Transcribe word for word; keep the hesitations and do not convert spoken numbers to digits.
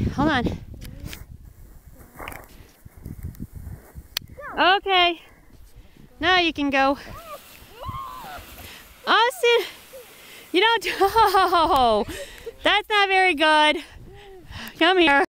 hold on. Okay. Now you can go. Austin, you don't, oh, that's not very good. Come here.